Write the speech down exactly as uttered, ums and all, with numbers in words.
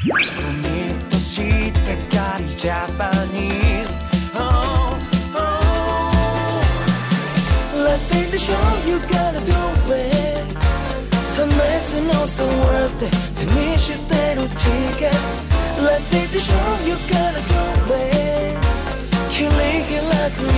海としたがりジャパニーズ oh, oh. Life is a show, you gotta do it 試すのさ worth it 手にしてる ticket Life is a show, you gotta do it 切り開く